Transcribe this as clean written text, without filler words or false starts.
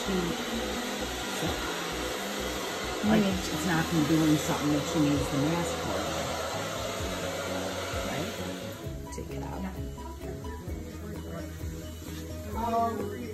Like, it's not from doing something that she needs the mask for. Right? Take it out.